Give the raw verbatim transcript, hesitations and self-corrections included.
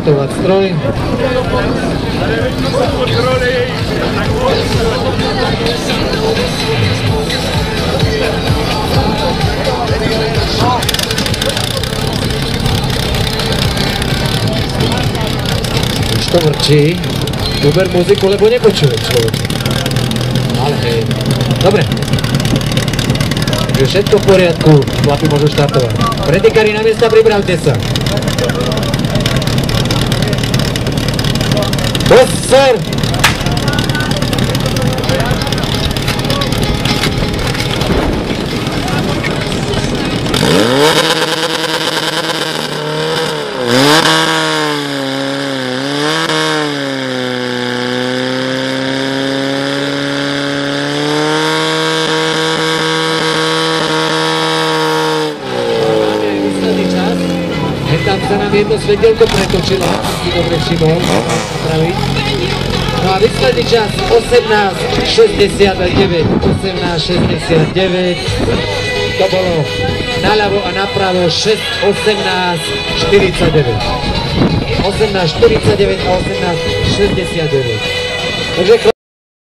štartovať stroj. Už to vrčí. Uber muziku, lebo nepočuje človek. Ale hej. Dobre. Takže všetko v poriadku, chlapi môžu štartovať. Pretekári na miesta, pripravte sa. Pozor! Tam sa nám jedno svetielko pretočilo, si dobre všimol, praviť. No a výsledný čas osemnásť šesťdesiatdeväť, osemnásť šesťdesiatdeväť, to bolo naľavo a napravo šesť osemnásť štyridsaťdeväť. osemnásť štyridsaťdeväť a osemnásť šesťdesiatdeväť. Takže